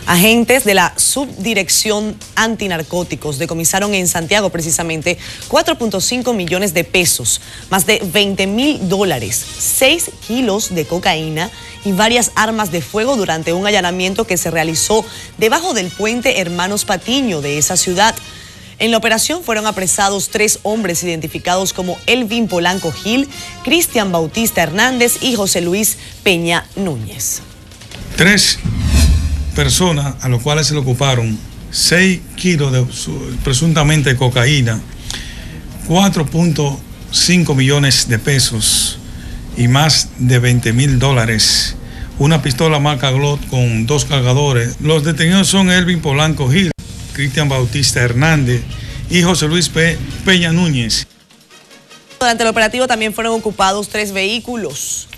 Agentes de la Subdirección Antinarcóticos decomisaron en Santiago precisamente 4.5 millones de pesos, más de $20.000, 6 kilos de cocaína y varias armas de fuego durante un allanamiento que se realizó debajo del puente Hermanos Patiño de esa ciudad. En la operación fueron apresados 3 hombres identificados como Elvin Polanco Gil, Cristian Bautista Hernández y José Luis Peña Núñez. 3 personas a los cuales se le ocuparon 6 kilos de presuntamente cocaína, 4.5 millones de pesos y más de $20.000, una pistola marca Glock con 2 cargadores. Los detenidos son Elvin Polanco Gil, Cristian Bautista Hernández y José Luis Peña Núñez. Durante el operativo también fueron ocupados 3 vehículos.